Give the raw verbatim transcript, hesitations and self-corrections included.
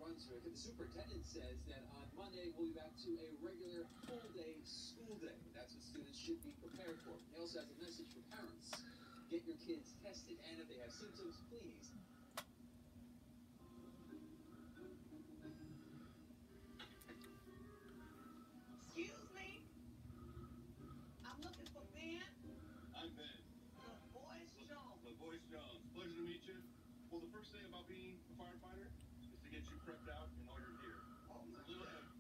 Brunswick. And the superintendent says that on Monday we'll be back to a regular full-day school day. That's what students should be prepared for. He also has a message for parents. Get your kids tested, and if they have symptoms, please. Excuse me? I'm looking for Ben. I'm Ben. LaVoice Jones. LaVoice Jones. Pleasure to meet you. Well, the first thing about being a firefighter is to get you prepped out in all your gear. Oh, my It's a little God. heavy.